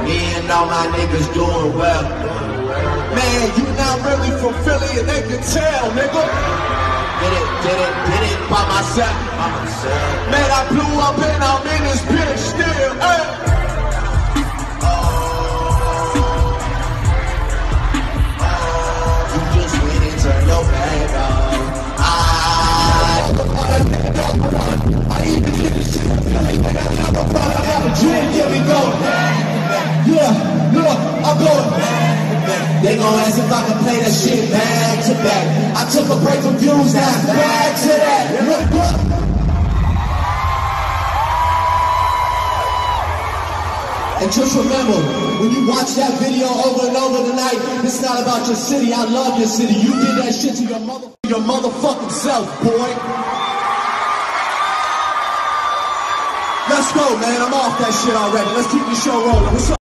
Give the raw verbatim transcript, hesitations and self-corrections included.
Me and all my niggas doing well. Man, you not really from Philly and they can tell, nigga. Did it, did it, did it by myself. By myself. Man, I blew up and I'm in this bitch still, hey. You just went and turned your back on. Here we go. Yeah, look, I'm going. They gon' ask if I can play that shit back to back. I took a break from views, now it's back to that. Look, look. And just remember, when you watch that video over and over tonight, it's not about your city. I love your city. You did that shit to your mother, your motherfucking self, boy. Let's go, man. I'm off that shit already. Let's keep the show rolling. What's up?